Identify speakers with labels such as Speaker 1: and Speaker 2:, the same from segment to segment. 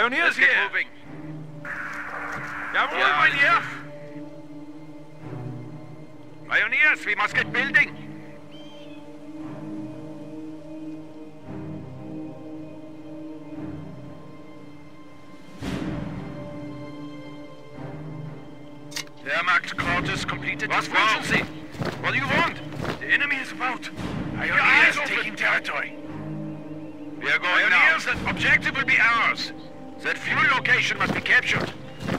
Speaker 1: Pioneers here!
Speaker 2: Moving.
Speaker 1: Jawohl, Pioneer!
Speaker 2: Pioneers, we must get building. Wehrmacht quarters completed.
Speaker 1: Was wünschen Sie?
Speaker 2: What do you want?
Speaker 1: The enemy is about.
Speaker 2: Pioneers
Speaker 1: open.
Speaker 2: taking territory. We are going now. That objective will be ours. That fuel location must be captured.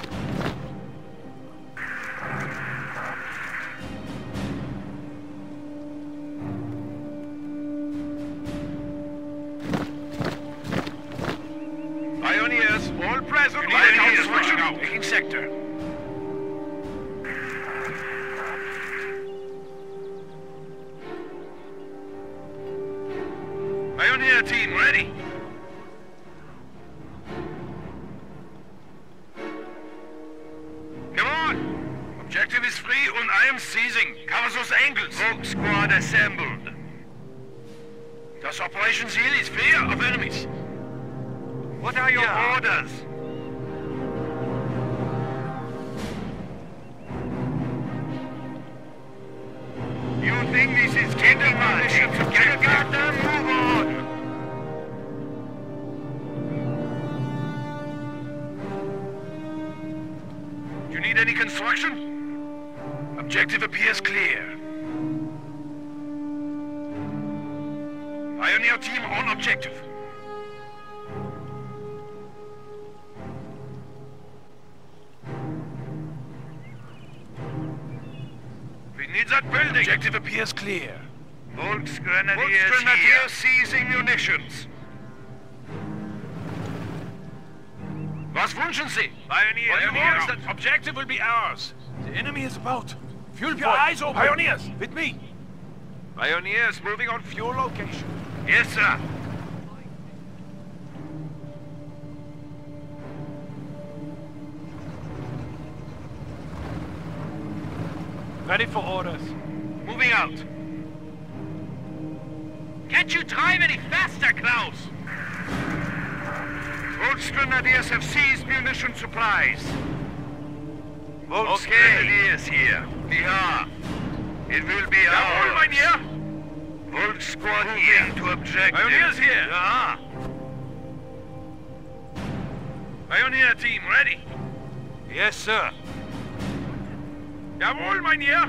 Speaker 2: Pioneers, all present.
Speaker 1: Pioneers
Speaker 2: Pioneers
Speaker 1: now.
Speaker 2: taking sector. Pioneer team ready. Come on. Objective is free and I am seizing. Cover those angles. Rogue squad assembled. Das Operation Seal is fear of enemies. What are your orders? You think this is getting much? Get them, move on! Do you need any construction? Objective appears clear. Pioneer team on objective. We need that building. Objective appears clear. Volksgrenadier seizing munitions. Was wünschen Sie? Pioneers, that objective will be ours.
Speaker 1: The enemy is about. Fuel
Speaker 2: Keep your eyes open.
Speaker 1: Pioneers, with me.
Speaker 2: Pioneers moving on fuel location. Yes, sir.
Speaker 1: Ready for orders.
Speaker 2: Moving out. Can't you drive any faster, Klaus? Volksgrenadiers have seized munition supplies. Volksgrenadiers here. Ja. It will be
Speaker 1: Jawohl,
Speaker 2: ours.
Speaker 1: Pioneer!
Speaker 2: Volk squad here to objective.
Speaker 1: Pioneers here.
Speaker 2: Ja. Pioneer team ready. Yes, sir.
Speaker 1: Jawohl, Pioneer!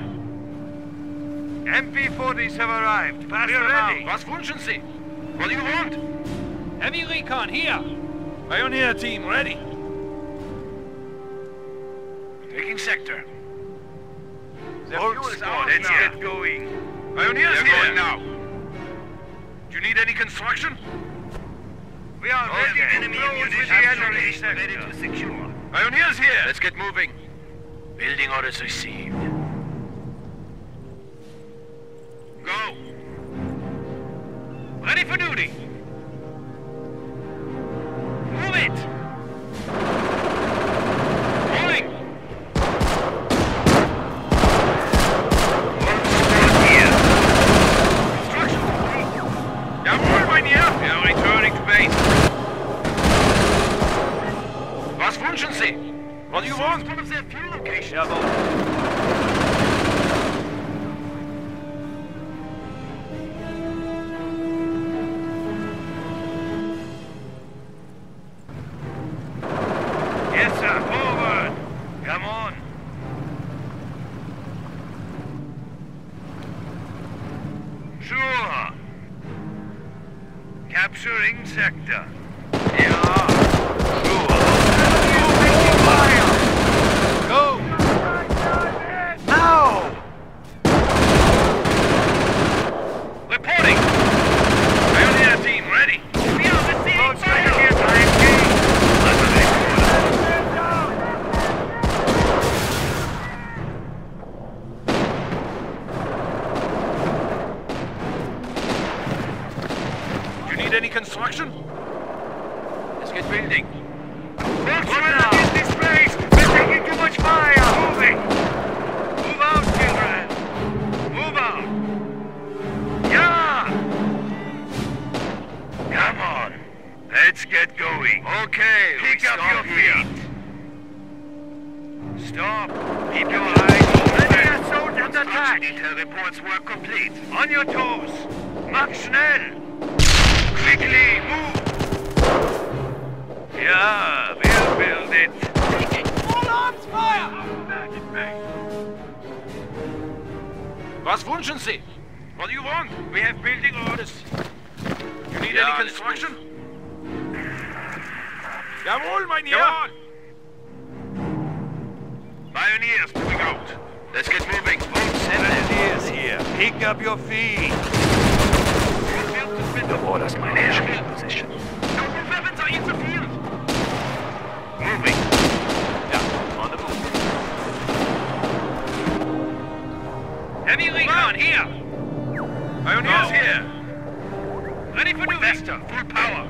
Speaker 2: MP40s have arrived. Pass them
Speaker 1: ready.
Speaker 2: out. Was wünschen Sie? What do you want?
Speaker 1: Heavy recon here! Pioneer team ready.
Speaker 2: Taking sector. The
Speaker 1: Volk
Speaker 2: fuel is
Speaker 1: squad,
Speaker 2: ours
Speaker 1: let's
Speaker 2: now.
Speaker 1: get
Speaker 2: going. Pioneers
Speaker 1: They're
Speaker 2: here.
Speaker 1: going
Speaker 2: now. Do you need any construction? We are ready.
Speaker 1: Enemy
Speaker 2: Close with the enemy sector. Ready to secure. Pioneers here. Let's get moving. Building orders received. Go. Ready for duty. Move it. Moving. One squad here. Construction complete.
Speaker 1: Jawohl, Pioneer!
Speaker 2: We are returning to base. Was wünschen Sie? What do you want? One of their fuel locations.
Speaker 1: Jawohl.
Speaker 2: Yes, sir. Forward. Come on. Sure. Capturing sector. Yeah. Sure.
Speaker 1: Go!
Speaker 2: Now! Reporting. Pioneer team ready. We are receiving fire.
Speaker 1: You need any construction?
Speaker 2: Let's get building. Volkswagen is displaced! We're taking too much fire! Moving! Move out, children! Move out! Yeah! Come on! Let's get going. Okay, pick up your feet. Stop. Keep your eyes open. Ready assault and attack. Intel reports were complete. On your toes. Mach schnell. Quickly, move. Yeah, we'll build it.
Speaker 1: Taking full arms fire!
Speaker 2: Was wünschen Sie? What do you want? We have building orders. You need any construction? Jawohl, mein Herr! Pioneers moving out. Let's get moving. Pioneers here. Pick up your feet. The orders, mein Herr. Position. No weapons are in the field. Moving. Yeah, on the move. Heavy recon here. Pioneers here. Ready for new Vesta. Full power.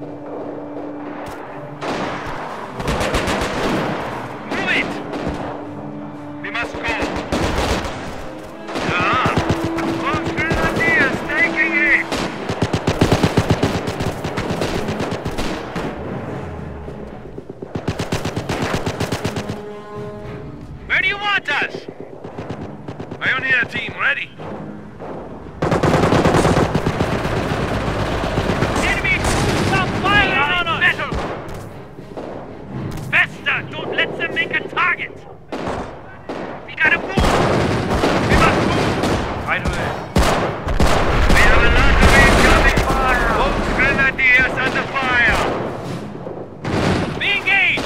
Speaker 2: Move it. We must go. Yeah. Those grenadiers taking it. Where do you want us? Pioneer team ready.
Speaker 1: Enemy! Stop firing on us!
Speaker 2: Metal! Vesta, don't let them make a target! We gotta move! We must move! Right away. We have a lot of incoming fire! Both grenadiers under fire!
Speaker 1: Be engaged!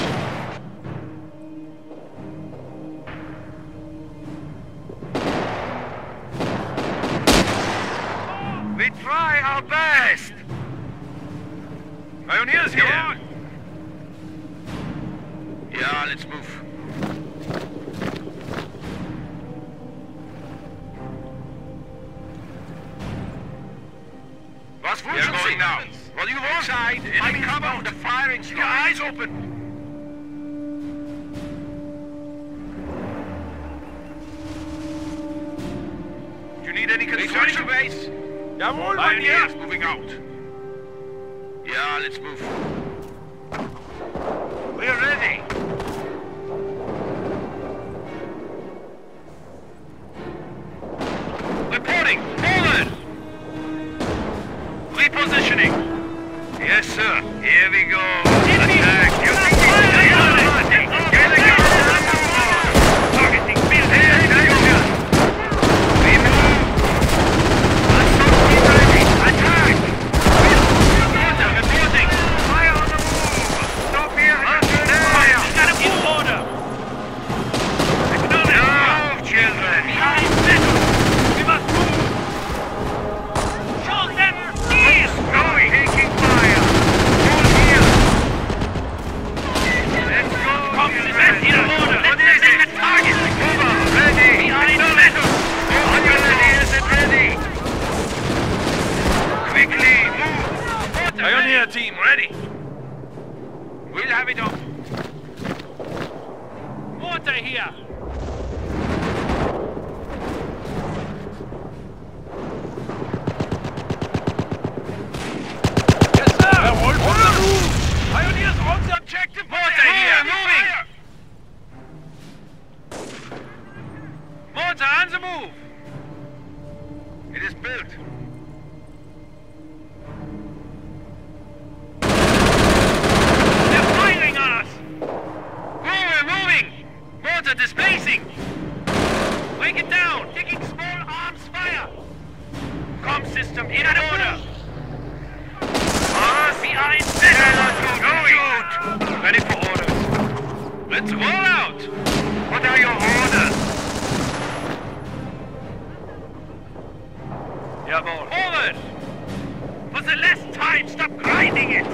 Speaker 2: We try our best! Pioneers here! Yeah, let's move. Was wünschen Sie now? What do you want? Inside, enemy cover the firing. Keep your eyes open! You need any construction base? Jawohl, Pioneers moving out. Yeah, let's move. We're ready. Reporting. Forward. Repositioning. Yes, sir. Here we go. Attack. Targeting field. We move. Attack. Reporting. Fire on the move. Stop here. Fire. Got in order. Now, children. Behind middle. We must move. Show them ears. Going. Taking fire. Hold here. Let's go. Compliment in order. Let's send the target. Over. Ready. Behind middle. On your ears and ready. Quickly move. Pioneer team ready. We'll have it off.
Speaker 1: Water here!
Speaker 2: Yes, sir! On the move! Pioneers on the objective! Mortar here! Moving! Mortar on the move! It is built. They're firing on us! Moving! Mortar displacing! Break it down! Taking small arms fire! Com system in order! Behind shoot! Ready for orders. Let's roll out! What are your orders? Jawohl. Forward! For the last time, stop grinding it!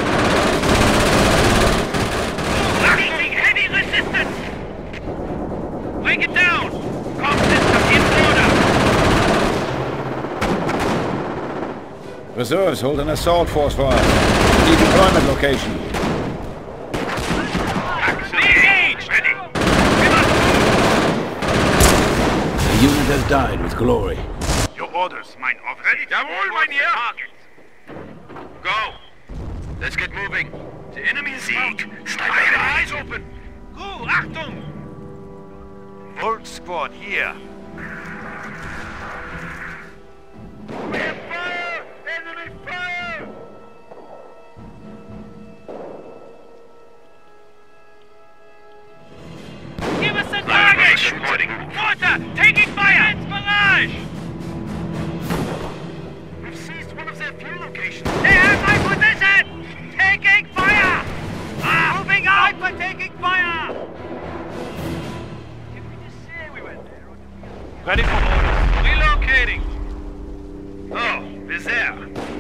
Speaker 2: Meeting heavy resistance! Break it down! Com system in order!
Speaker 3: Reserves hold an assault force for us. Need deployment location.
Speaker 2: Engaged! Ready! We must
Speaker 3: The unit has died with glory.
Speaker 2: move! Your orders, mein Officer. Jawohl, mein Herr! Go! Let's get moving. The enemy is out. Sniper, your eyes open.
Speaker 1: Crew, Achtung!
Speaker 2: Volt squad here. We have fire! Enemy fire!
Speaker 1: Give us a target!
Speaker 2: Reporting.
Speaker 1: Water! Taking fire! It's barrage!
Speaker 2: We've seized one of their fuel locations.
Speaker 1: They have my position! Taking fire! Moving out! For taking fire! Did we just say we went there? Ready for orders. Relocating.
Speaker 2: Oh, we're there.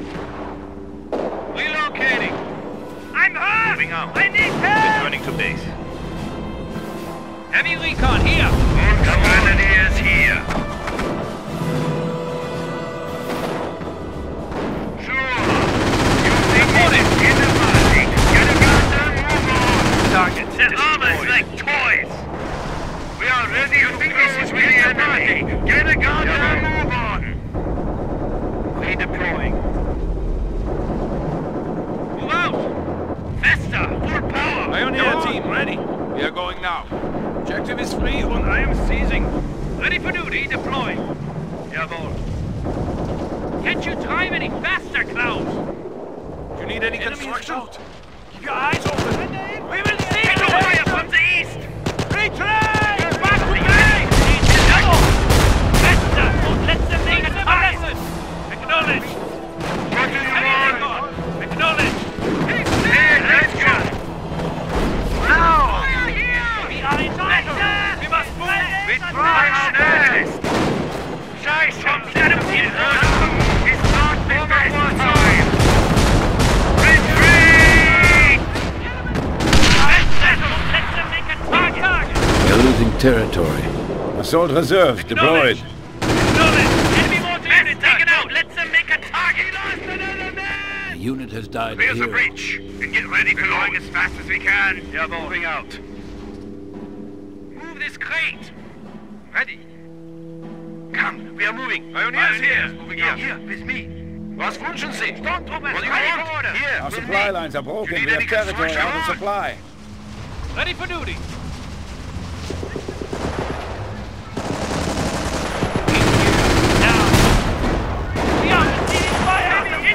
Speaker 1: Relocating. I'm hurt!
Speaker 2: Moving out.
Speaker 1: I need help!
Speaker 2: Returning to base.
Speaker 1: Heavy recon here!
Speaker 2: All commandeers here. Sure. You think it? In the party. Get a goddamn move on.
Speaker 1: Target.
Speaker 2: The armor's like toys. We are ready to close with the enemy. Get a goddamn move on. Redeploying.
Speaker 1: Move out!
Speaker 2: Vesta, full power.
Speaker 1: Pioneer team, ready. We are going now.
Speaker 2: Objective is free and I am seizing.
Speaker 1: Ready for duty, deploying.
Speaker 2: Jawohl.
Speaker 1: Can't you drive any faster, Klaus?
Speaker 2: Do you need any construction?
Speaker 1: Keep your eyes open. We will see
Speaker 2: Take
Speaker 1: you!
Speaker 2: fire from the east.
Speaker 1: Retreat! Back to base! Double! Faster! Don't let them make a target! Acknowledge!
Speaker 2: What do you want?
Speaker 1: Acknowledge!
Speaker 2: Hey, let's go. Now.
Speaker 1: We are in battle! We must move!
Speaker 2: We try our best. Scheiße, from Battlefield Earth. It's not the best time. Retreat!
Speaker 1: Don't let them make a target!
Speaker 3: We are losing territory. Assault reserves deployed.
Speaker 1: Acknowledge! Enemy mortar unit taken out! Let them make a target! We lost another man!
Speaker 3: A unit has died
Speaker 2: Clear the
Speaker 3: here.
Speaker 2: breach and get ready to going as fast as we can. Yeah, moving out.
Speaker 1: Move this crate!
Speaker 2: Ready. Come, we are moving. Pioneers here. Moving out. Here, with me. Was wünschen Sie?
Speaker 1: Stormtroopers,
Speaker 2: What do you
Speaker 1: ready
Speaker 2: want?
Speaker 1: for order.
Speaker 2: Here,
Speaker 3: Our
Speaker 2: with
Speaker 3: supply
Speaker 2: me.
Speaker 3: lines are broken.
Speaker 2: You need
Speaker 3: We have
Speaker 2: any
Speaker 3: territory
Speaker 2: construction
Speaker 3: out of
Speaker 2: on?
Speaker 3: supply.
Speaker 1: Ready for duty! Now! We are receiving fire!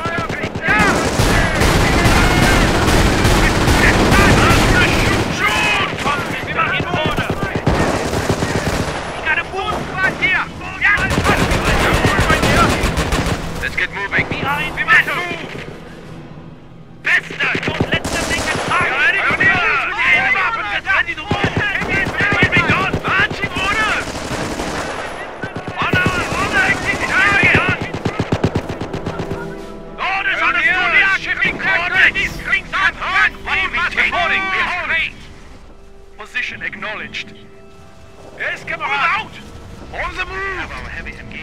Speaker 1: We are in order! We got a boom spot here!
Speaker 2: Let's get moving.
Speaker 1: We are in battle!
Speaker 2: Bester!
Speaker 1: Don't let them make a target!
Speaker 2: Ready to move. Moving on. Marching orders. On our orders on the shipping coordinates. Reporting. Position acknowledged. Yes, Kamerad. Out. On the move. Have our heavy MG.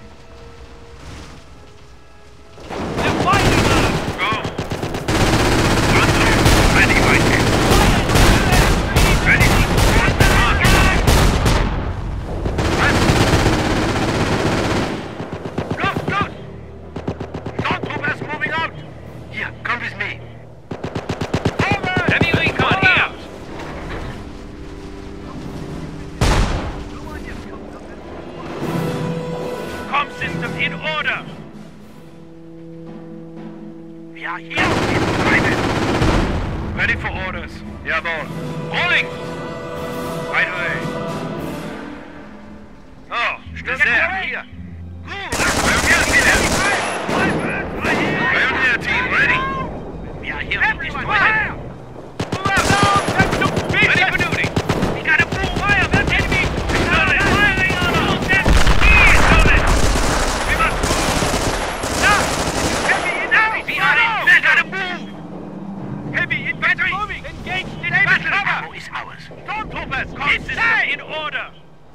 Speaker 1: They're fighting us!
Speaker 2: Go. Ready, right here. Ready. Look, look. Stormtroopers moving out. Here, come with me. Over.
Speaker 1: Heavy recon here! Com system in order!
Speaker 2: We are here. Private. Ready for orders. Jawohl. Rolling. Right away. Oh, still there. Here. Pioneer team ready.
Speaker 1: We are here to destroy
Speaker 2: Everyone,
Speaker 1: them! Ready for duty! We got a full fire! That's enemy! Firing on us! That's solid! We must move! Now! Heavy infantry! We are in battle! We gotta move! Heavy infantry! Engaged in battle!
Speaker 2: Ammo is ours.
Speaker 1: Stormtroopers! This is in order!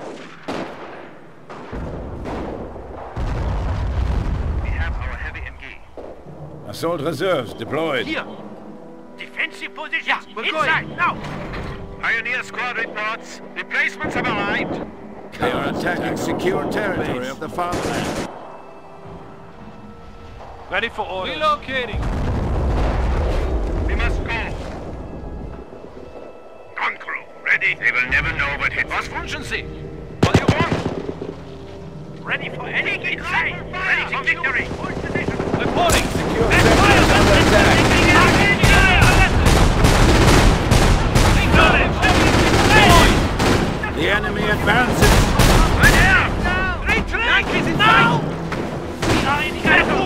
Speaker 2: We have our heavy MG.
Speaker 3: Assault reserves deployed.
Speaker 1: Here! Defensive positions! Inside! Now!
Speaker 2: Pioneer squad reports. Replacements have arrived.
Speaker 3: They are attacking secure territory of the fatherland.
Speaker 1: Ready for order. Relocating.
Speaker 2: forward hit. Was wünschen Sie? What do you want?
Speaker 1: Ready for anything. Ready for victory. Hold position.
Speaker 4: Reporting.
Speaker 3: Secure sectors under attack. The enemy advances.
Speaker 1: Right here. Retreat. Now. We are in battle.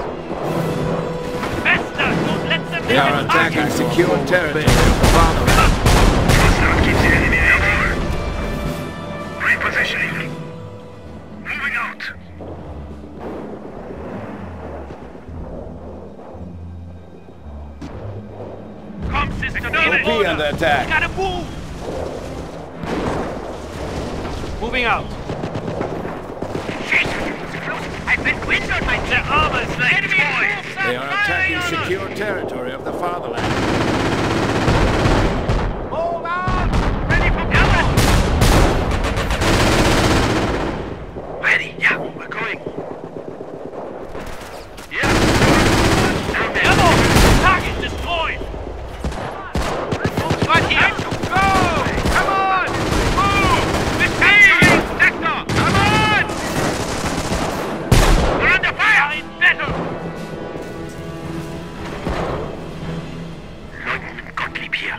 Speaker 1: Bester, don't let them
Speaker 3: They are attacking secure territory of the fatherland.
Speaker 2: Hostile keeps the enemy near. Repositioning. Moving out.
Speaker 1: Come, system.
Speaker 3: OP under attack.
Speaker 1: Gotta move.
Speaker 4: Moving out.
Speaker 1: Shit. I've been windowed my their armor's like toys.
Speaker 3: They are attacking secure territory of the fatherland.
Speaker 1: Move out. Ready for battle.
Speaker 2: Ready? Yeah, we're going. Yeah.
Speaker 1: Ammo. Target destroyed. Right here. Go. Come on. Move. Receive. Sector. Come on. We're under fire. In battle.
Speaker 2: Leutnant Gottlieb here.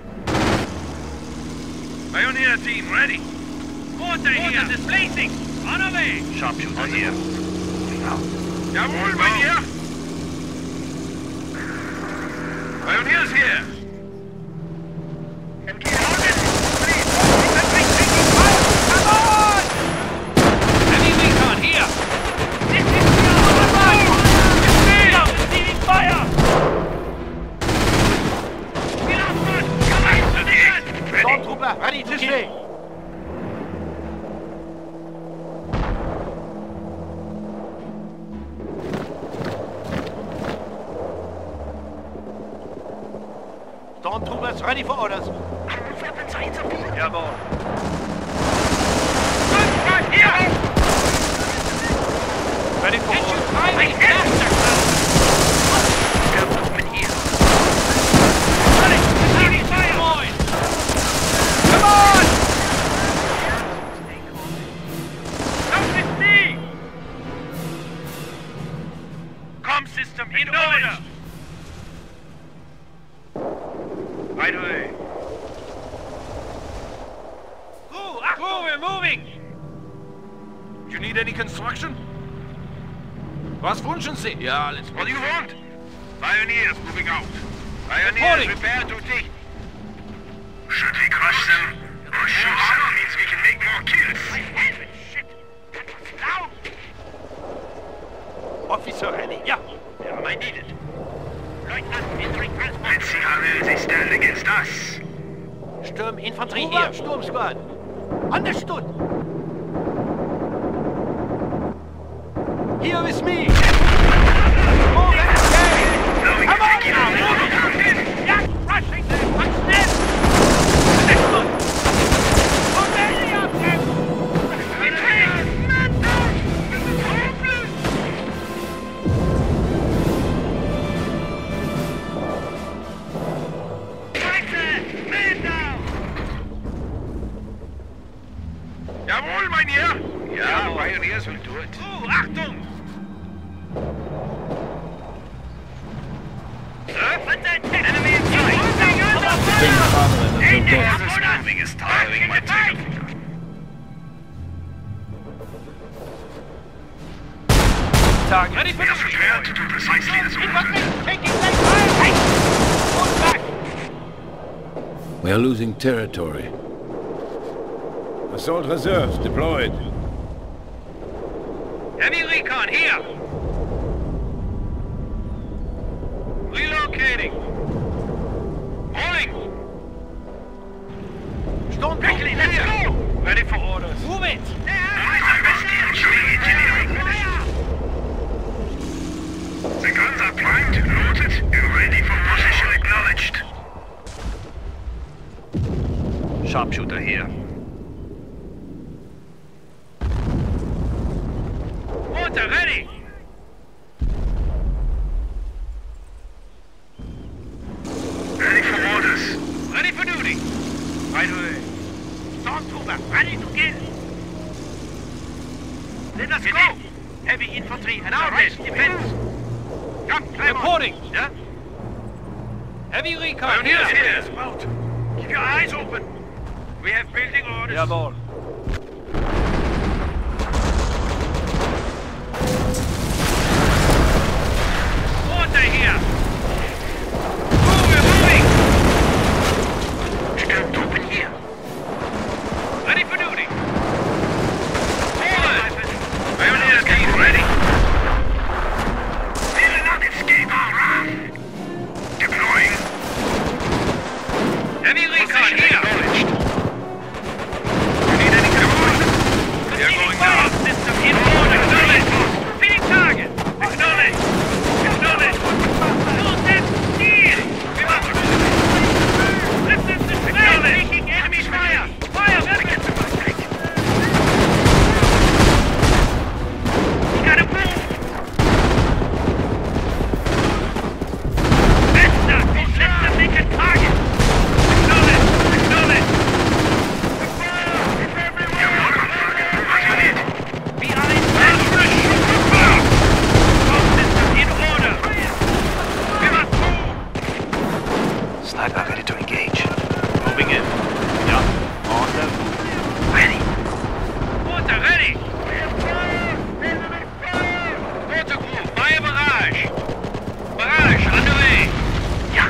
Speaker 2: Pioneer team ready.
Speaker 1: Mortar here. Displacing. On away.
Speaker 2: Sharpshooter here. Jawohl, mein Herr. Pioneers here.
Speaker 1: Come on.
Speaker 4: Heavy recon here.
Speaker 1: This is your fire. Receiving fire. Get out front. Come on.
Speaker 4: Stormtrooper ready to kill. Stormtroopers ready for orders.
Speaker 2: Jawohl.
Speaker 1: Right here.
Speaker 4: Ready for orders.
Speaker 2: Airborne here.
Speaker 1: Receiving fire. Come on. Come with me. Com system in order.
Speaker 2: Right away.
Speaker 1: Crew, we're moving.
Speaker 2: You need any construction? Was wünschen Sie? Ja, let's... What do you want? Pioneers moving out. Pioneers,
Speaker 4: Reporting.
Speaker 2: repair duty. Should we crush them or shoot them means we can make more kills.
Speaker 1: Helmet, shit. Down.
Speaker 4: Officer ready. Ja.
Speaker 2: Yeah, I need it.
Speaker 1: Leutnant, entering transport.
Speaker 2: Let's see how well they stand against us.
Speaker 4: Sturminfanterie hier. Sturm Squad. Understood. Here with me.
Speaker 2: Now we
Speaker 1: Come
Speaker 2: can
Speaker 1: on
Speaker 2: take it
Speaker 1: now.
Speaker 2: out.
Speaker 1: Yeah, rushing them. What's this? Next one. So many of them. Retreat. Man down. This is hopeless. Right there. Man down.
Speaker 2: Jawohl, mein Herr. Ja, Pioneers will do it.
Speaker 1: Achtung. Enemy in sight.
Speaker 3: Big fatherland is okay.
Speaker 2: This moving is tiring my tail.
Speaker 4: Target.
Speaker 1: Ready for
Speaker 2: We are prepared to do precisely as ordered.
Speaker 1: taking their fire. Hold back.
Speaker 3: We are losing territory. Assault reserves deployed.
Speaker 1: Heavy recon here.
Speaker 2: Relocating. Rolling.
Speaker 1: Storm quickly, let's go.
Speaker 2: Ready for orders.
Speaker 1: Move it.
Speaker 2: The guns are primed, loaded, and ready for position acknowledged. Sharpshooter here.
Speaker 1: Mortar ready.
Speaker 2: Ready for orders.
Speaker 1: Ready for duty.
Speaker 2: Right away.
Speaker 1: Storm Stormtrooper, ready to kill. Let us go. Heavy infantry and our best defense. Come, climb
Speaker 4: Reporting.
Speaker 1: on. Yeah?
Speaker 4: Heavy recon
Speaker 2: Pioneers
Speaker 4: here.
Speaker 2: here. About. Keep your eyes open.
Speaker 1: We have building orders.
Speaker 4: Jawohl.
Speaker 1: Order here. Move, we're moving.
Speaker 2: Stand open here.
Speaker 1: Ready for duty.
Speaker 2: Pioneers team ready. Will not escape our wrath. Deploying.
Speaker 1: Heavy recon
Speaker 2: Position
Speaker 1: here.
Speaker 2: acknowledged. You need any command? We are going now.
Speaker 1: System in order. Acknowledge. Feeding target. Acknowledge. Acknowledge. Use that steel. We must listen to acknowledge. Taking enemy fire. Fire. We gotta move. Vesta, let them make a target. Acknowledge. Acknowledge. We are in system in order. We must move.
Speaker 5: Sniper ready to engage.
Speaker 4: Moving in. Yeah. On the
Speaker 5: Ready.
Speaker 1: Water ready. Water crew, fire barrage. Barrage underway.
Speaker 2: Yeah.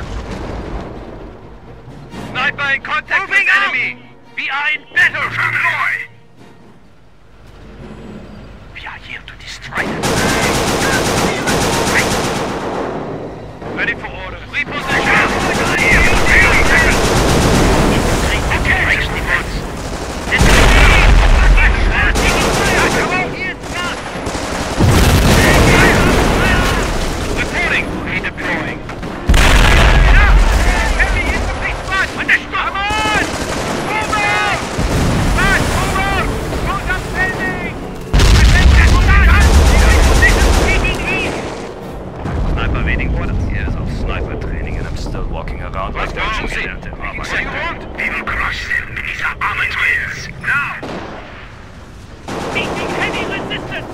Speaker 1: Sniper in contact with enemy. We are in battle.
Speaker 2: Deploy.
Speaker 5: We are here to destroy them.
Speaker 1: Ready for orders. Reposition.
Speaker 5: Breaks defense.
Speaker 1: Reporting. Redeploying. Heavy infantry squad. Understood. Come on. Move out. March, move out. Move up building. Taking east.
Speaker 5: Sniper waiting orders. Yes, auf Sniper training and I'm still walking around
Speaker 2: Was
Speaker 5: like
Speaker 2: brauchen
Speaker 5: a
Speaker 2: Sie?
Speaker 5: gelernte
Speaker 2: What do you
Speaker 5: Arbeiter.
Speaker 2: want? We will crush them in these armatures. Now.
Speaker 1: Meeting heavy resistance.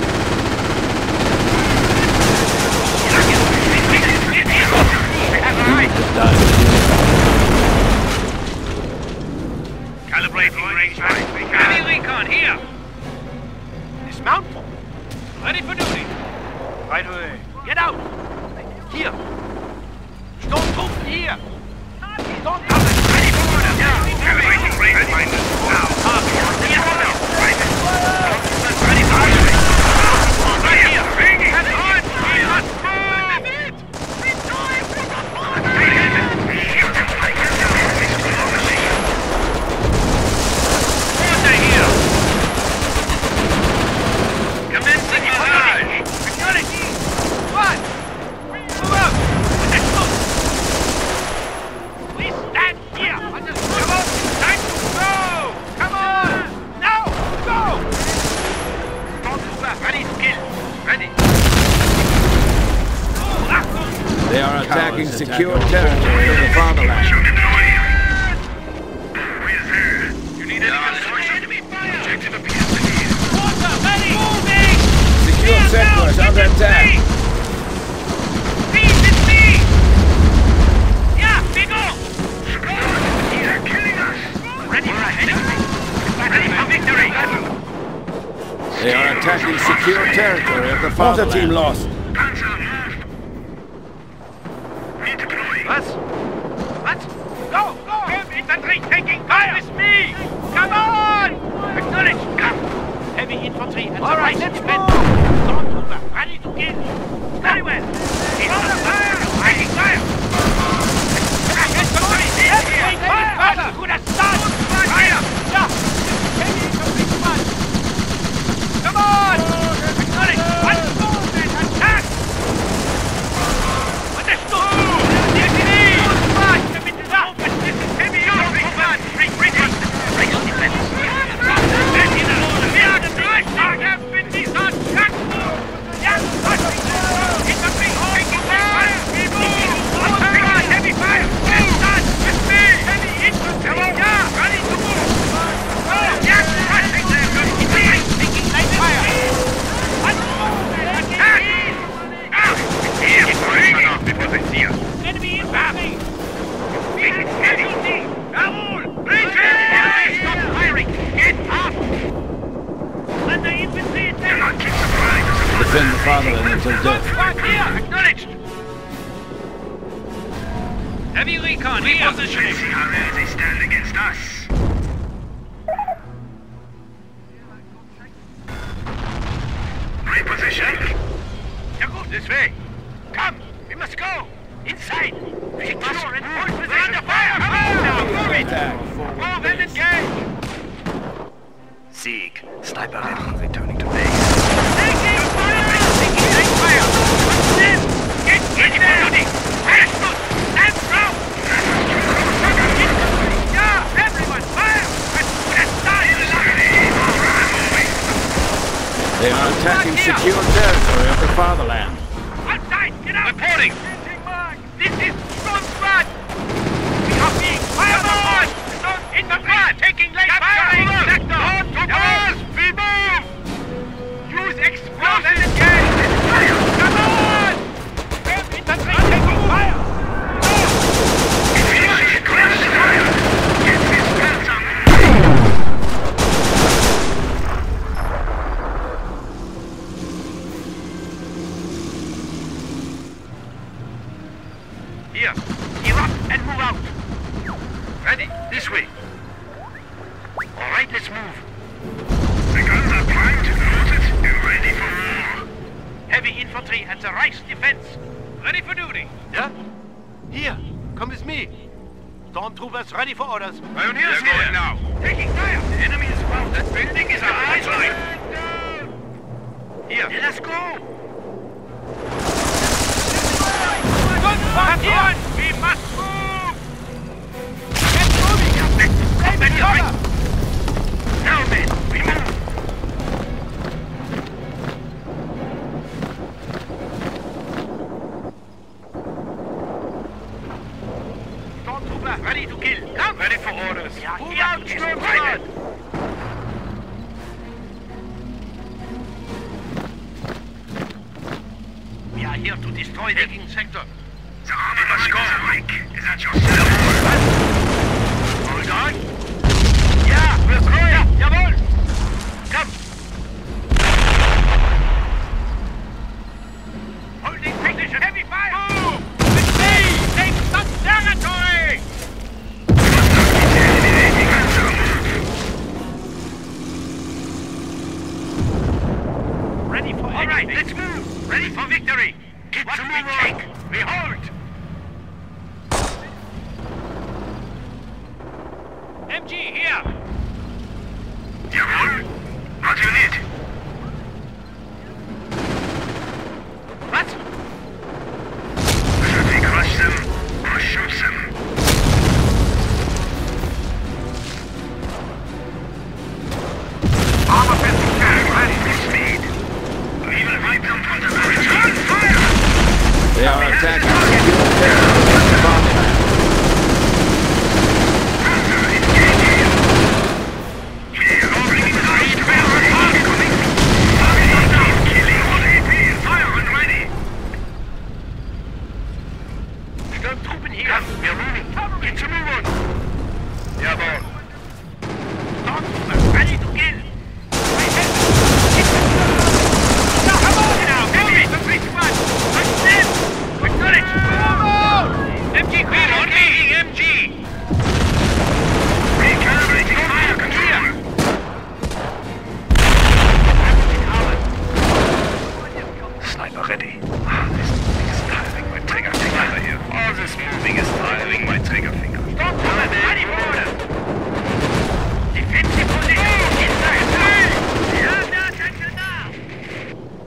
Speaker 1: Calibrating range. Heavy recon here.
Speaker 4: Dismount. Ready for duty. Right away. Get out. Here. Stormtrooper here. Stormtrooper.
Speaker 1: Ready for order.
Speaker 2: Calibrating range minded. Now.
Speaker 1: Ready for order.
Speaker 2: Right here. Bringing.
Speaker 1: Head on. We must move. Order here. Commencing barrage. Acknowledge. What? Move up. Understood. We stand here. Understood. Time to go. Come on. Now. Go. Stormtrooper ready to kill. Ready.
Speaker 3: They are attacking secure territory of the fatherland.
Speaker 2: You need any construction? Objective appears to be.
Speaker 1: Water ready. Moving.
Speaker 3: Secure sectors under attack.
Speaker 1: Peace is me. Yeah, we go.
Speaker 2: They're killing us.
Speaker 1: Ready for anything. Ready for victory.
Speaker 3: They are attacking secure territory of the fatherland. Team lost.
Speaker 2: Panzer moved. Redeploying.
Speaker 1: What? What? Go, go. Infantry taking fire. With me. Come on. Acknowledge. Come. Heavy infantry and all right, let's go. Stormtrooper ready to kill. Very well. Infantry fire. Taking fire. Infantry taking fire. Good start. Fire. Yeah. Heavy infantry squad. Come on. Acknowledge. One movement. Attack. Understood. Heavy infantry squad. Retreat.
Speaker 5: Breaks defense.
Speaker 1: Infantry
Speaker 3: defend the fatherland until death.
Speaker 1: Right here! Acknowledged!
Speaker 4: Heavy recon here.
Speaker 2: Let's see how well they stand against us. Reposition.
Speaker 1: Ja gut, this way. Come, we must go. Inside. We must move. We're under fire. Come on now, move it. Move and engage.
Speaker 5: Sieg. Sniper ready, returning to base.
Speaker 1: Taking fire. Take fire. What's this? Get in there. Fire. Stand strong. Yeah, everyone, fire. Let's start.
Speaker 3: They are attacking secure territory of the fatherland.
Speaker 1: Outside, get out.
Speaker 4: Reporting.
Speaker 1: This is strong blood. We are being fired on. In the blood. Taking late firing sector. On to us. We move. Use explosives. Engage. Come on. Infantry taking fire.
Speaker 2: Here, gear up and move out. Ready, this way. All right, let's move. The guns are primed, loaded, and ready for war.
Speaker 1: Heavy infantry at the Reichsdefense.
Speaker 4: Ready for duty.
Speaker 1: Yeah? Here, come with me. Stormtroopers ready for orders.
Speaker 2: Pioneers here. Going now.
Speaker 1: Taking fire.
Speaker 2: The enemy is about. That building is our eyes on it. Here, let's go.
Speaker 1: Here. We must move. Get moving. Stay with cover.
Speaker 2: Now, men, we move.
Speaker 1: Stormtrooper ready to kill. Come.
Speaker 2: Ready for orders.
Speaker 1: Move out, Stormtrooper. We are here to destroy the King sector.
Speaker 2: The army must go. Is that yourself?
Speaker 1: Hold on. Ja, we're going. Jawohl. Come. Holding position. Heavy fire. Move. With me. Take some territory. Ready for all right, let's move. Ready for victory. Get what we take, we hold. MG here.
Speaker 2: Jawohl. What do you need?
Speaker 1: What?
Speaker 2: Should we crush them or shoot them? Armor fencing cannon ready for speed. We will wipe them from the return fire.
Speaker 3: They are attacking secure territory of the fatherland.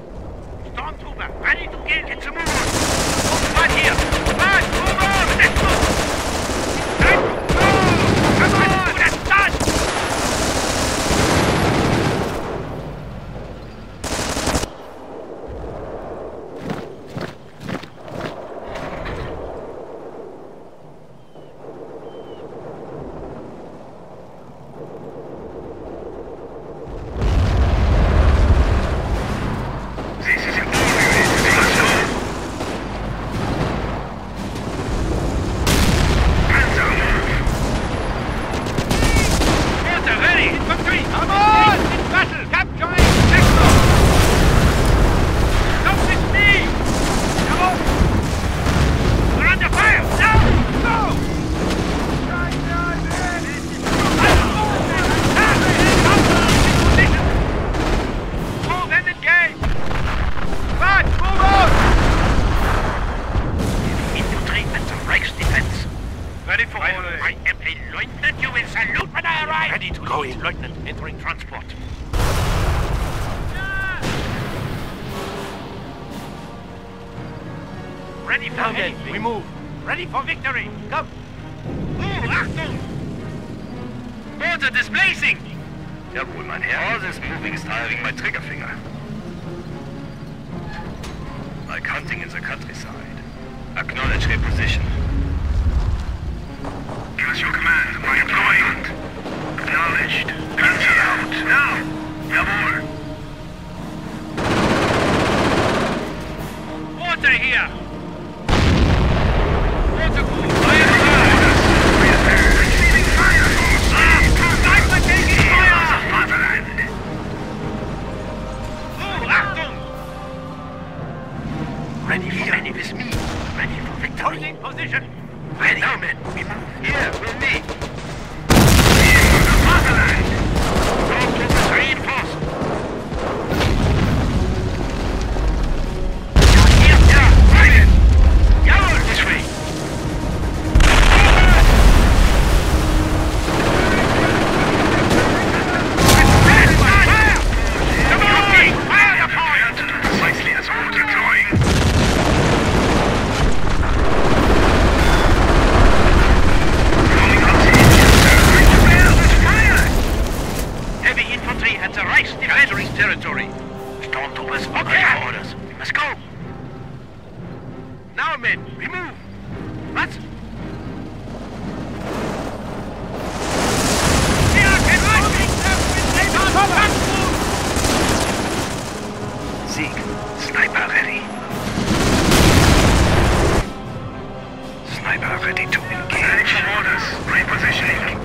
Speaker 1: Stormtrooper, ready to kill. Get some more. Right here. Right, move on. Let's go.
Speaker 2: for orders.
Speaker 1: I am a lieutenant. You will salute when I arrive.
Speaker 2: Ready to go in. Lieutenant, entering transport.
Speaker 1: Ready for
Speaker 2: Now then,
Speaker 1: anything.
Speaker 2: we move.
Speaker 1: Ready for victory.
Speaker 2: Come.
Speaker 1: Achtung! Order displacing!
Speaker 5: Jawohl, mein Herr. All this moving is tiring my trigger finger. Like hunting in the countryside. Acknowledge reposition.
Speaker 2: Give us your command. My deployment. Acknowledged. Cancel out. Now. Jawohl.
Speaker 1: Water here! Water cool! Fire arrived!
Speaker 2: Receiving fire!
Speaker 1: Sniper taking fire!
Speaker 2: Fatherland!
Speaker 1: Achtung!
Speaker 2: Ready with me. Ready for victory.
Speaker 1: Holding position!
Speaker 2: Ready. Now, men. We move.
Speaker 1: Here, with me!
Speaker 2: Fatherland!
Speaker 1: Stormtroopers reinforced!
Speaker 2: Right.
Speaker 1: Jawohl!
Speaker 2: This way.
Speaker 1: Fire! Come on! Fire the
Speaker 2: Prepare to do precisely as ordered. Deploying. Coming up to engine, sir. Prepare with fire.
Speaker 1: Heavy infantry at the Reichsdefender's territory.
Speaker 2: Stormtroopers,
Speaker 1: Okay.
Speaker 2: ready for orders. We must go.
Speaker 1: Now, men, we move! What?
Speaker 2: Sieg. Sniper ready. Sniper ready to engage. Ready for orders. Repositioning.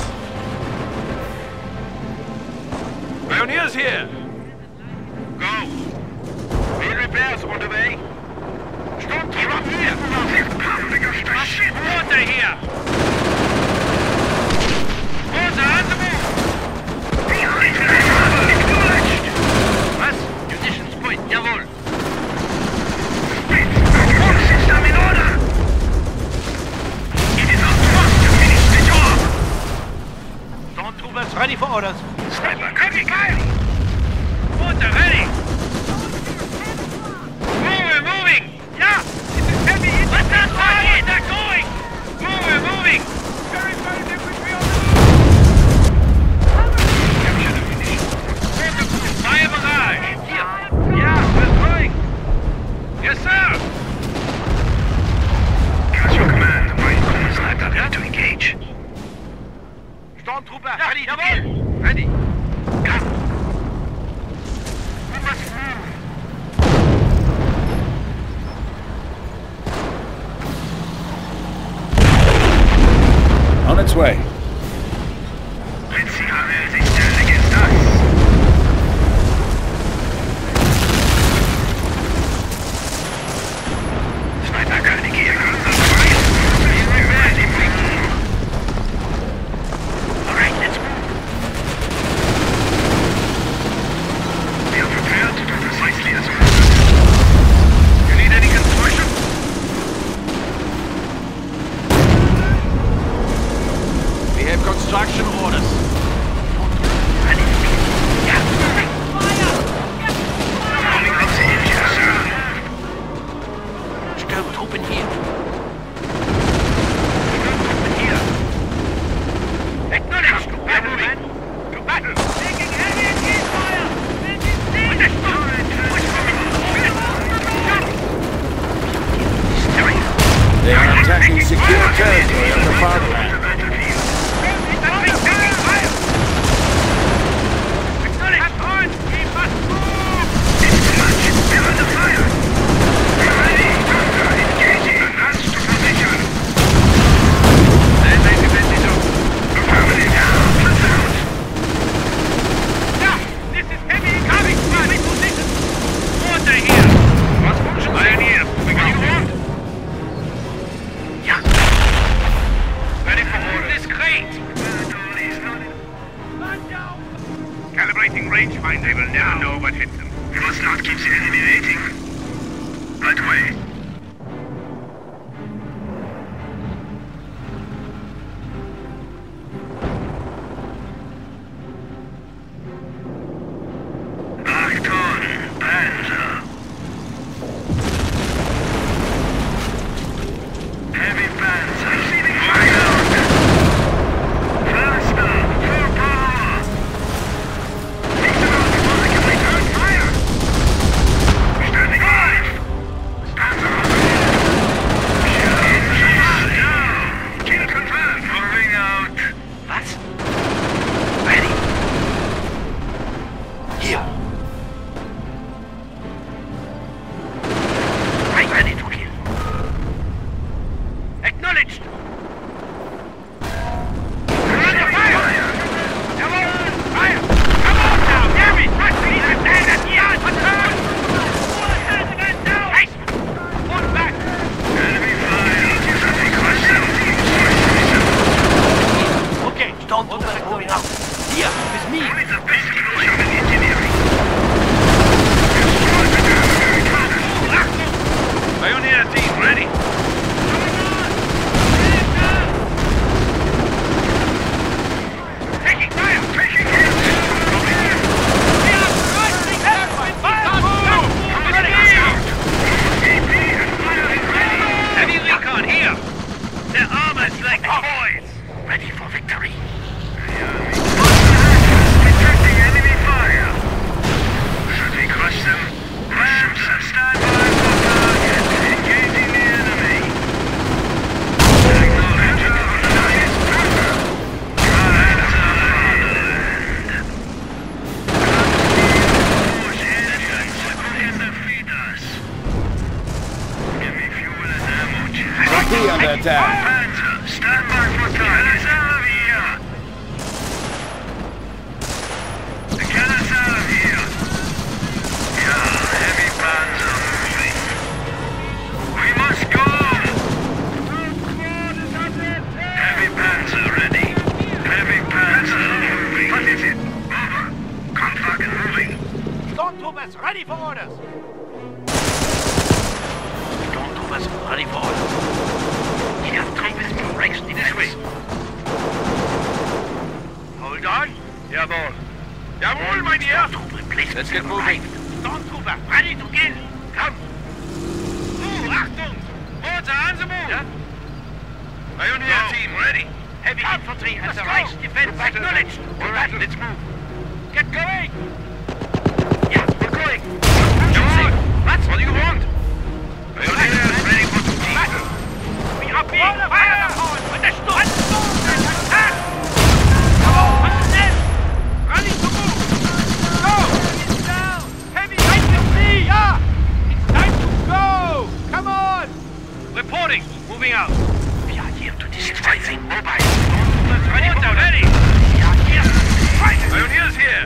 Speaker 3: Pioneers here!
Speaker 1: Go! Field repairs on the way. Stormtrooper here! Water here! Water on the move!
Speaker 2: Acknowledged.
Speaker 1: Was? Munitions point, jawohl!
Speaker 2: System in order. It is up to us to finish the job.
Speaker 1: Stormtroopers ready for orders.
Speaker 2: Sniper ready.
Speaker 1: Water ready! Moving! Yeah! This is heavy infantry! Let that fire! They're going! Moving! Very infantry on the move! Capture the munitions. Fire barrage! Here! Yeah, we're going! Yes, sir!
Speaker 2: Give us your command. My sniper ready to engage.
Speaker 1: Stormtrooper ready to kill! Ready! Come! We must move!
Speaker 3: On its way.
Speaker 2: Let's see how well they stand against us. Sniper König here. All right, let's move. We are prepared to do precisely as ordered.
Speaker 1: You need any construction?
Speaker 3: We have construction orders.
Speaker 2: Ready to begin. Yeah. Coming up to engine, sir. Sturmtruppen here. Sturmtruppen here.
Speaker 1: Acknowledged! To battle, men! To battle! Taking heavy engaged fire!
Speaker 3: They are attacking secure territory of the fatherland.
Speaker 1: Calibrating rangefinder. They will never know what hit them.
Speaker 2: We must not keep the enemy waiting. Right away.
Speaker 1: Acknowledged! We're under fire! Come on! Fire! Come on now! Damn it! What's the reason? That's the answer! Hey! Fall back!
Speaker 2: Enemy fire! Enemy crush them!
Speaker 1: Okay, don't move back moving out. Here, it's me!
Speaker 2: Only the best closure in engineering.
Speaker 4: Pioneer team ready.
Speaker 1: Taking fire! Taking fire!
Speaker 4: Heavy recon here.
Speaker 1: Their armor's like toys! Ready for victory!
Speaker 2: Detecting enemy fire. Should we crush them? Rams, stand by for target. Engaging the enemy. Acknowledge our alliance. Trials of Fatherland. Push engines. Who can defeat us? Give me fuel and ammo, Jack.
Speaker 3: Be under attack.
Speaker 2: Panzer, stand by for target. Get us out of here. Get us out of here. Yeah, heavy panzer moving. We must go. Heavy panzer ready. Heavy panzer moving. What is it? Over. Kampfwagen moving.
Speaker 1: Stormtroopers, ready for orders! Stormtroopers, ready for orders. Here, Treibes direction in this way. Hold on.
Speaker 4: Jawohl. Jawohl, mein Herr.
Speaker 1: Stormtrooper, please.
Speaker 4: Let's get moving.
Speaker 1: Stormtrooper, ready to kill. Come.
Speaker 4: Achtung! Order on the move.
Speaker 1: Yeah?
Speaker 4: Pioneer
Speaker 1: Go.
Speaker 4: team ready.
Speaker 1: Heavy infantry has the right defense acknowledged. All right, let's move. Get going. Yeah, we're going. What do you want?
Speaker 4: Pioneers ready for
Speaker 1: What? We are being fired upon. Understood. Attack. Come on, understand? Ready to move. Go. It's down. Heavy infantry. Yeah. It's time to go. Come on.
Speaker 4: reporting. Moving out.
Speaker 1: We are here to destroy the mobile. Stormtroopers ready for
Speaker 4: Order ready.
Speaker 1: We are here to destroy them.
Speaker 4: Pioneers here.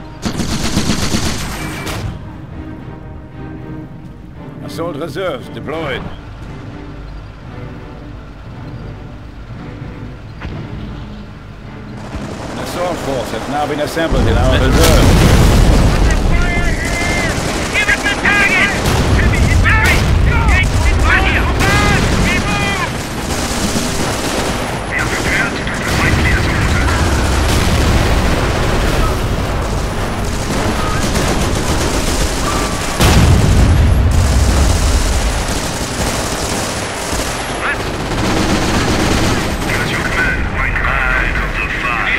Speaker 3: Assault reserves deployed. An assault force has now been assembled in our reserve.
Speaker 1: Give us the target! Heavy infantry! Engage in fire! We move!
Speaker 2: We are prepared to fight clear the water. Give us your command, White Eye of the Fire.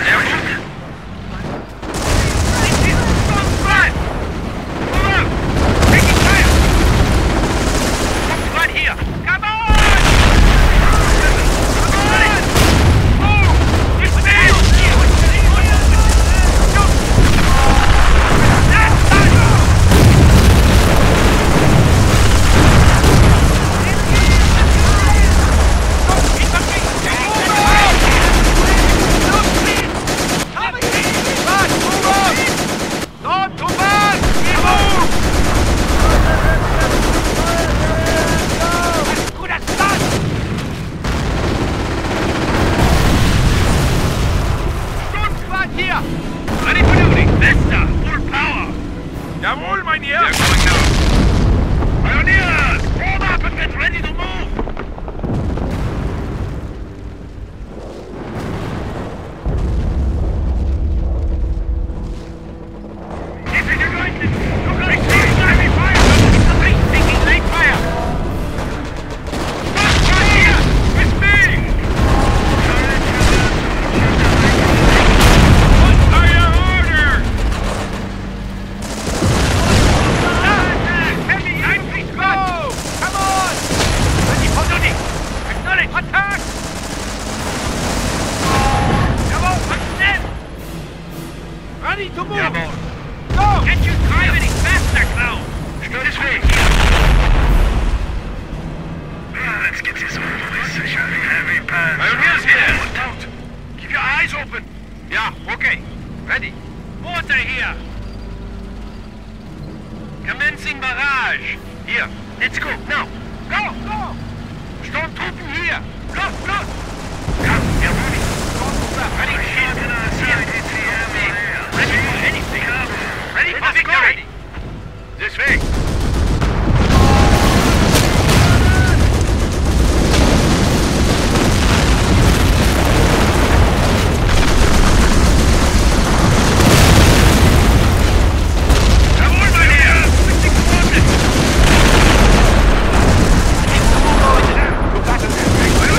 Speaker 4: Ready for duty. Vesta, full power. Jawohl, mein Herr. They're going now.
Speaker 1: Pioneers! Hold up and get ready to move! If you're going to... You're going to see enemy fire! Infantry taking light fire! Stop right here! With me! Fire order! Heavy infantry squad! Come on! Ready for duty! Acknowledge! Attack! Come on, understand! Ready to move!
Speaker 4: Jawohl.
Speaker 1: Go! Can't you drive any faster, Clown? This way!
Speaker 2: Let's get this over with. Ready.
Speaker 1: Mortar here!
Speaker 2: Commencing barrage. Here. Let's go. Now. Go! Go! Sturmtruppen hier. Los, los! Come, they're moving. Ready to shoot on our side. Ready for anything. Ready for victory. This way.
Speaker 1: Look at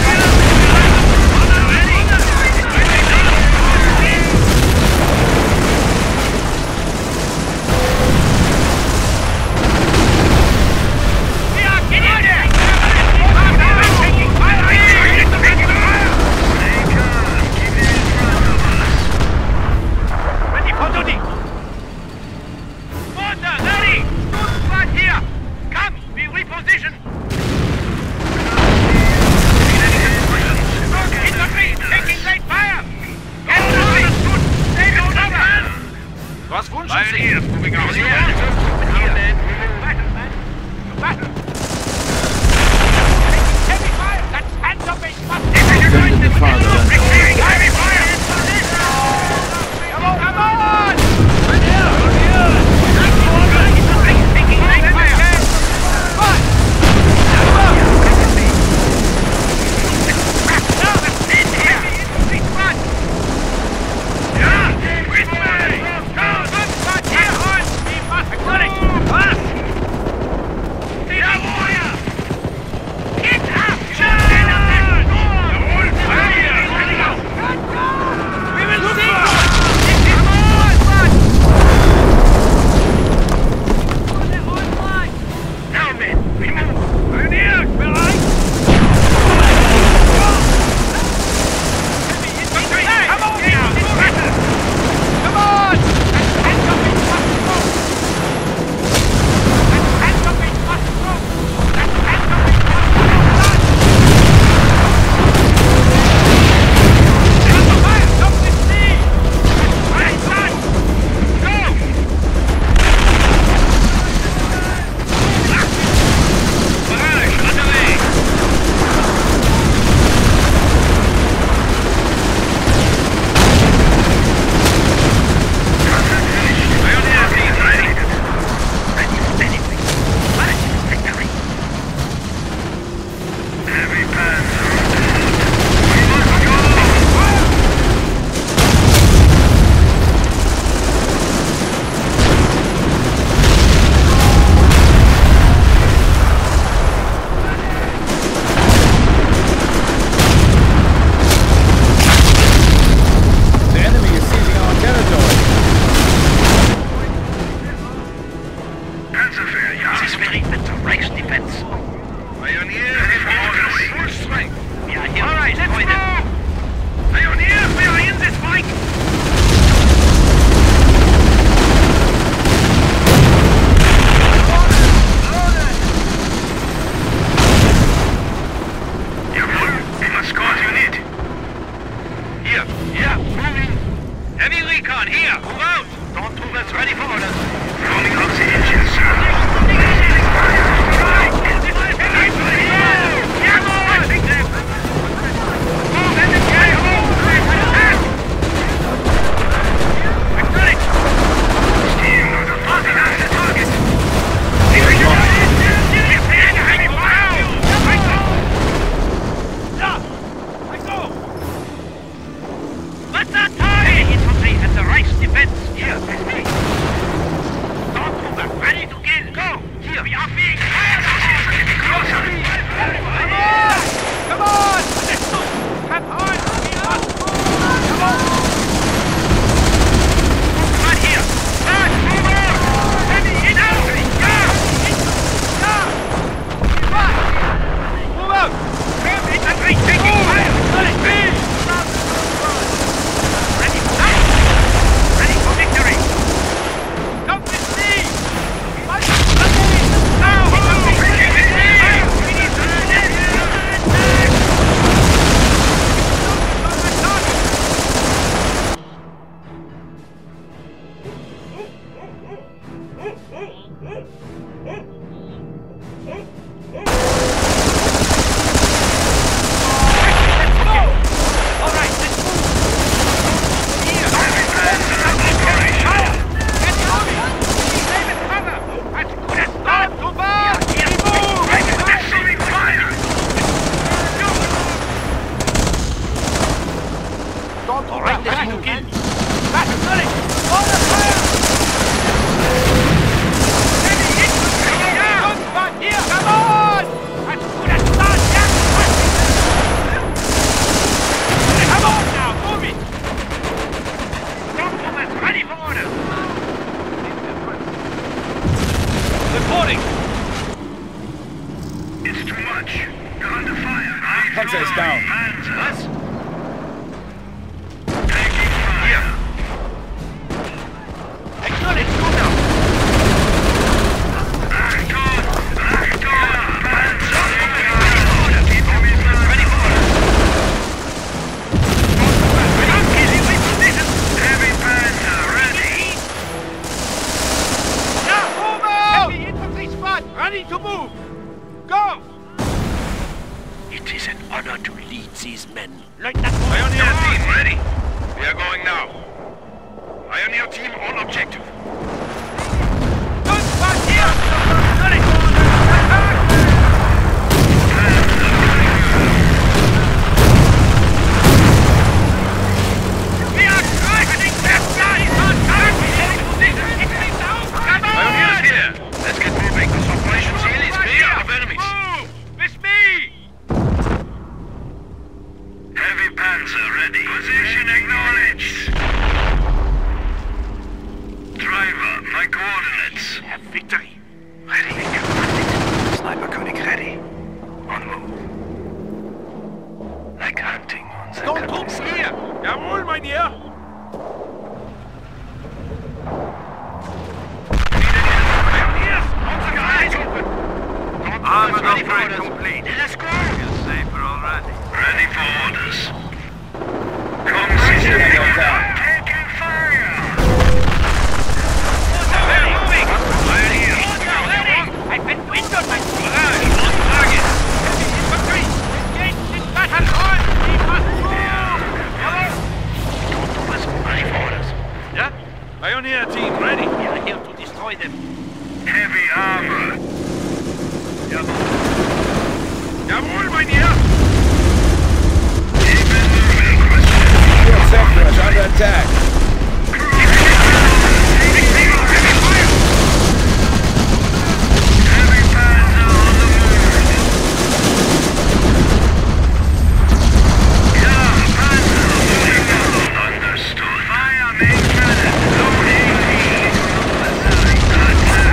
Speaker 1: All right, let's move in. Fast, Sully! Order fire! Heavy infantry! Here! Come on! That's good as start, yeah! Come on now, move it! Stormtroopers, ready for orders! Reporting!
Speaker 2: It's too much. You're under fire.
Speaker 3: Panzer is down.
Speaker 2: What? Taking fire.
Speaker 1: Acknowledge, go now!
Speaker 2: Achtung! Panzer!
Speaker 1: Ready for orders!
Speaker 2: Heavy Panzer, ready.
Speaker 1: Now, move out! Heavy infantry squad, ready to move! Go!
Speaker 3: It is an honor to lead these men.
Speaker 1: Lieutenant
Speaker 2: Pioneer team, ready. We are going now. Pioneer team on objective.
Speaker 1: Good spot here! Sully! Attack! We are targeting their guys on target!
Speaker 2: Pioneers here. Let's get moving. This operation seal is clear of enemies.
Speaker 1: Move! With me!
Speaker 2: Heavy Panzer ready. Position acknowledged. Driver, my coordinates.
Speaker 1: Have victory!
Speaker 2: Ready. Sniper König ready. On move. Like hunting on the
Speaker 1: Stormtroops here!
Speaker 4: Jawohl, mein Herr!
Speaker 2: Pioneers, unsere eyes open.
Speaker 1: Armored upgrade complete.
Speaker 2: Let's go.
Speaker 5: You're safer already.
Speaker 2: Ready for orders. Taking fire.
Speaker 1: They're moving!
Speaker 2: Pioneers.
Speaker 1: I've been windowed by
Speaker 2: Barrage on target.
Speaker 1: heavy infantry! Engage this battle on! We must move!
Speaker 2: Stormtroopers, ready for orders.
Speaker 4: Ja? Pioneer team, ready.
Speaker 1: We are here to destroy them.
Speaker 2: Heavy armor.
Speaker 4: Jawohl, mein Herr!
Speaker 2: Keep it moving.
Speaker 3: Your sector is under attack.
Speaker 2: Heavy Panzer on the move. Yeah, Panzer moving out. Understood. Fire main cannon. Loading. Attack.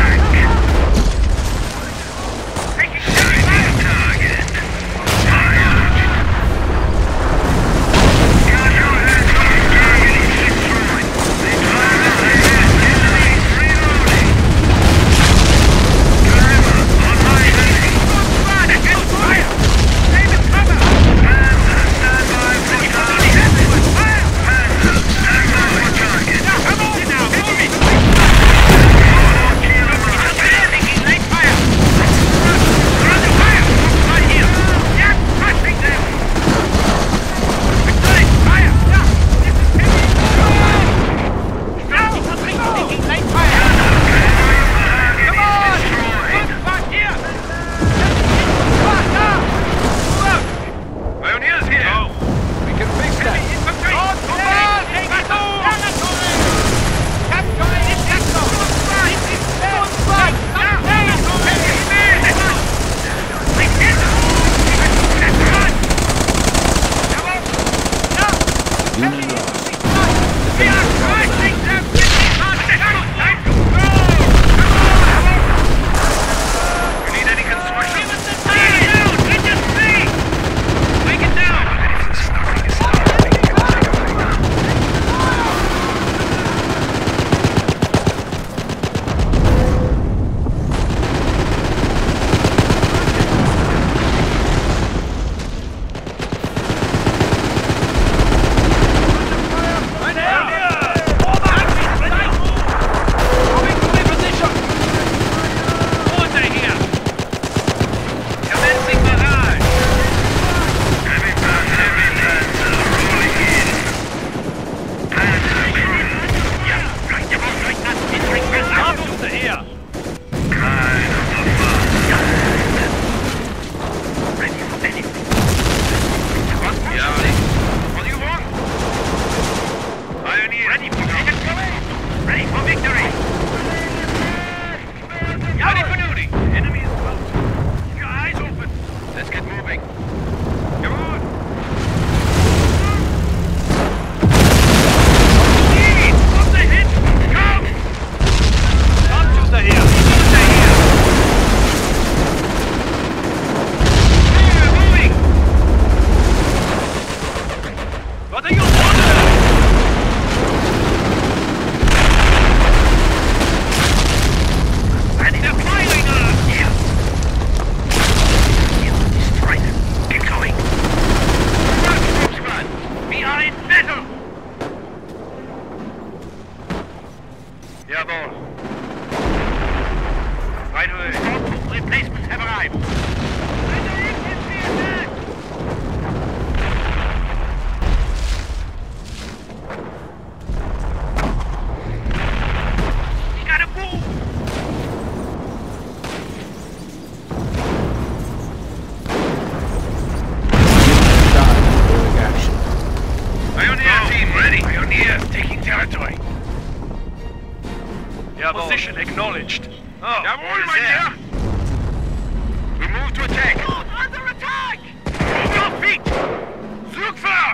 Speaker 2: acknowledged.
Speaker 4: Oh, jawohl, mein Herr!
Speaker 2: We move to attack.
Speaker 1: Under attack!
Speaker 4: Move your feet! Zugfahrt!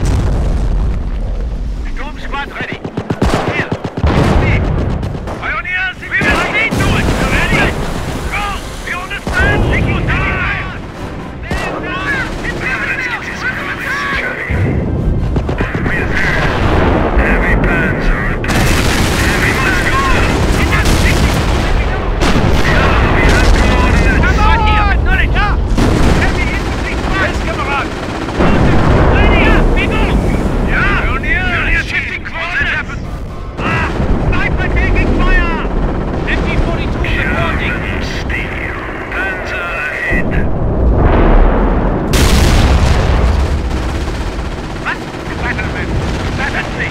Speaker 2: Storm squad ready.
Speaker 1: Here!
Speaker 4: Pioneers, we will see to it! You ready? Go! You understand? Taking time!
Speaker 2: Heavy Panzer report. Heavy must go. We have coordinates.
Speaker 1: Come on here! Acknowledge! Ja! Heavy infantry fire!
Speaker 4: Kamerad!
Speaker 1: Ready up! We go!
Speaker 4: Ja!
Speaker 2: Pioneers shifting coordinates.
Speaker 1: Sniper taking fire!
Speaker 4: MG-42 reporting!
Speaker 2: Steel. Panzer ahead.
Speaker 1: Was? Weiterman! That's me!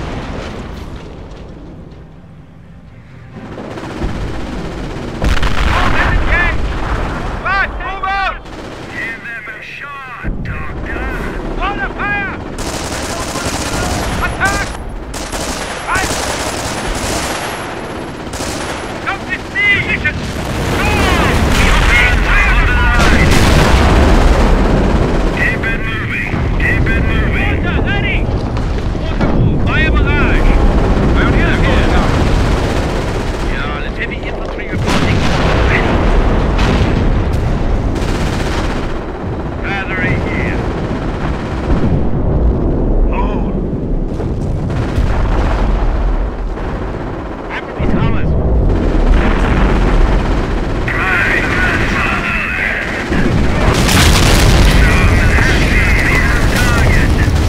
Speaker 4: Right, move out!
Speaker 2: Give them a shot, Doctor.
Speaker 1: Order fire! Attack! Right! Come to see! Position! Go! You're being fired upon!
Speaker 2: Keep it moving. Keep it moving.
Speaker 1: Order ready!
Speaker 4: Order move! Fire barrage! Pioneers here!
Speaker 1: Yeah, let's heavy infantry reporting. Ready!
Speaker 2: Battery here. Hold.
Speaker 1: Weapon is ours.
Speaker 2: Driving Panzer. Target.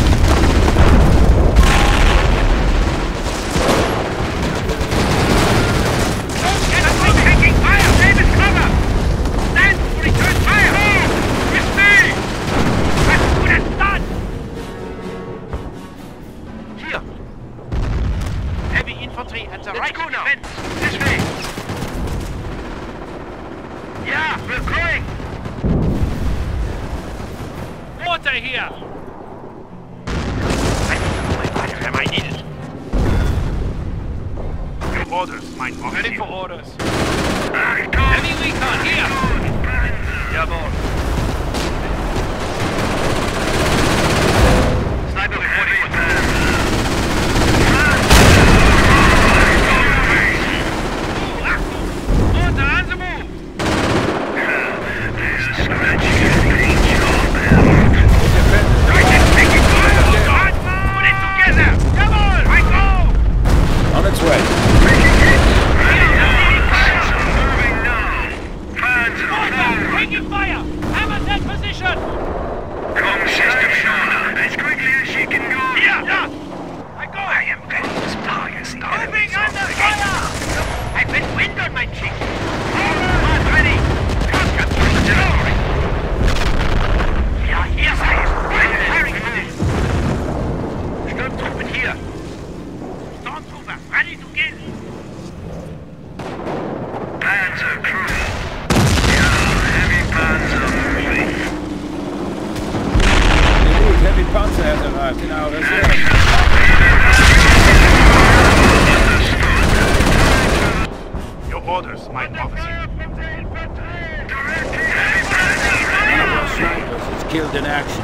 Speaker 1: Enemy taking fire! David, cover! Stand! Return fire! Miss me! That's good as done! Here! Heavy infantry at the right
Speaker 2: go now.
Speaker 1: defense!
Speaker 2: This way. Yeah, we're going.
Speaker 1: Water here! I need it.
Speaker 4: Your orders, mein Officer. Ready for orders.
Speaker 2: Achtung.
Speaker 1: Heavy recon here!
Speaker 4: Jawohl.
Speaker 2: Sniper reporting for
Speaker 1: Water on the move!
Speaker 2: There's a scratchy paint job.
Speaker 1: Sergeant, taking fire! Put it together! Come on! I go!
Speaker 3: On its way.
Speaker 2: Moving now. Panzer
Speaker 1: Water!
Speaker 2: forward.
Speaker 1: Taking fire! Hammer that position!
Speaker 2: Come, Sister Fiona. As quickly as she can go.
Speaker 1: Yeah! I go! I am ready to target. Moving under fire! I've been wind on my cheek! All ready! Constant artillery! Ja, hier sei es! Firing this! Sturmtruppen hier! Stormtrooper, ready to kill!
Speaker 2: Panzer crew. Yeah, heavy Panzer moving.
Speaker 3: The new heavy panzer has arrived in our reserve.
Speaker 4: Your orders, mein Officer.
Speaker 3: One of our snipers is killed in action.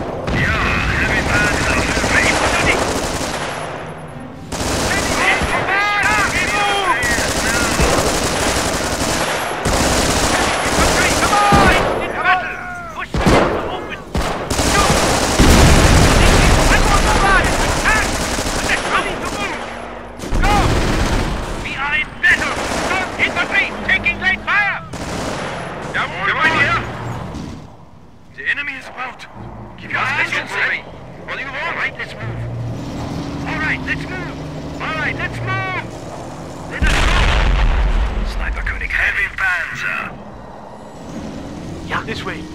Speaker 2: The enemy is about. Keep your distance, Harry. Well, you all right? Let's move. All right, let's move. All right, let's move. Let us go. Sniper König, heavy Panzer.
Speaker 1: Yeah, this way.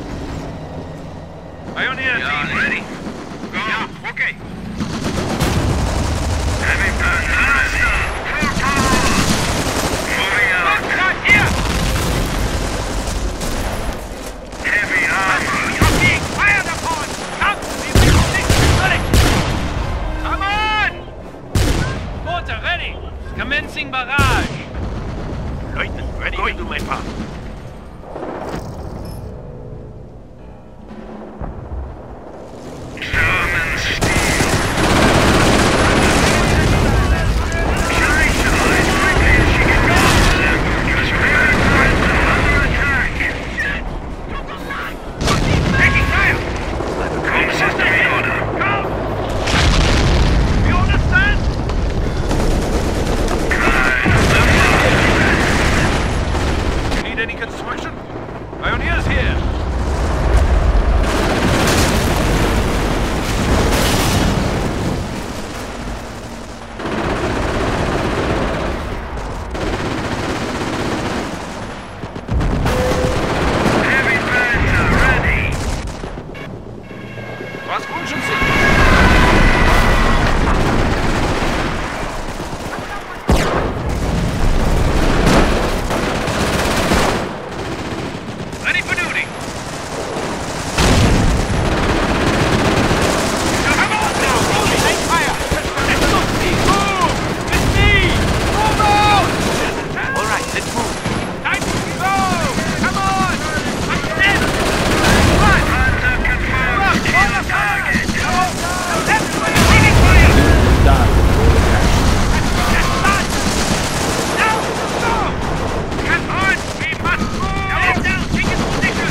Speaker 4: Pioneer team ready.
Speaker 2: Go.
Speaker 1: Yeah, okay.
Speaker 2: Heavy Panzer. Full power. Moving out.
Speaker 1: Not here!
Speaker 2: Heavy armor.
Speaker 1: You're being fired upon! Come! We will fix the village! Come on! Water ready! Commencing barrage!
Speaker 3: gut, schon sicher.
Speaker 4: Ready for duty.
Speaker 1: Come on now! Take fire! Move! With me! Move out!
Speaker 5: All right, let's move.
Speaker 1: Time to go! Come on! What's this?
Speaker 2: Hunter confirmed. Kill the target.
Speaker 1: Leading fire!
Speaker 3: Done.
Speaker 1: Now! Go! Come on! We must move! Get down! Take his position!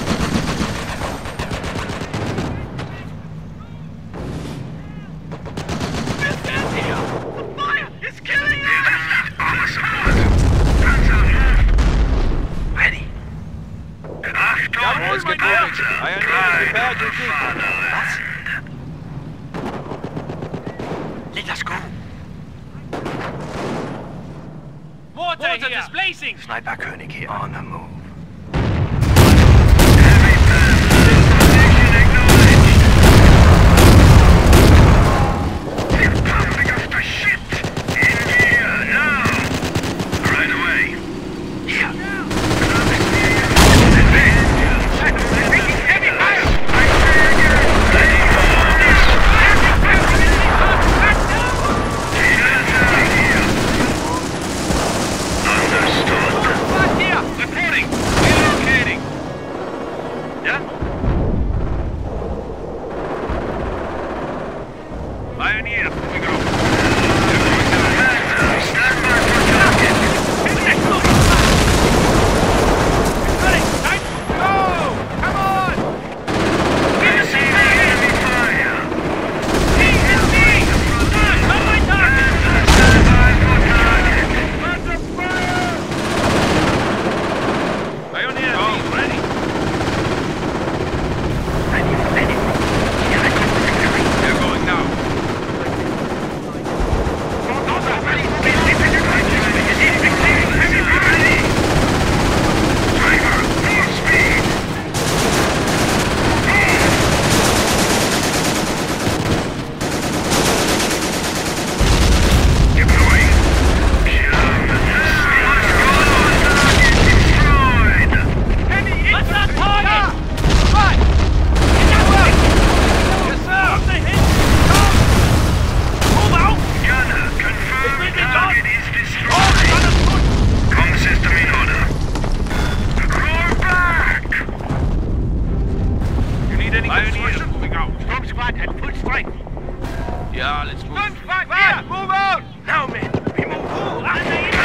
Speaker 1: Get down here! The fire is killing us!
Speaker 2: All support. Panzer, move. Ready. Achtung,
Speaker 3: Jawohl, mein Herr.
Speaker 2: Panzer.
Speaker 3: Eiernägel,
Speaker 2: Pride
Speaker 3: Berge,
Speaker 2: of the
Speaker 3: Gegner.
Speaker 2: Fatherland. Let us go.
Speaker 1: Water displacing!
Speaker 5: Sniper König here on the move.
Speaker 2: Heavy pass. Position acknowledged. They're pumping us to shit. In gear, now. Right away. Here.
Speaker 1: Heavy fire!
Speaker 4: Reporting. Relocating. Yeah? Pioneer, moving over.
Speaker 2: Stand by for target.
Speaker 1: Time to go! Come on!
Speaker 2: Receiving enemy fire.
Speaker 1: Stand by target!
Speaker 2: Stand by for target.
Speaker 4: Pioneer, ready. They're going now.
Speaker 2: Driver, full speed. Deploying. Target destroyed.
Speaker 1: What's that target? Right! Is that right? Yes, sir! Move out!
Speaker 2: Gunner, confirm
Speaker 1: It's
Speaker 2: target is
Speaker 1: Oh,
Speaker 2: destroyed. Com system in order. Roll back!
Speaker 4: You need any construction? Moving out.
Speaker 1: Storm squad at full strength.
Speaker 4: Yeah, let's move.
Speaker 1: Move out! Now, men! We move!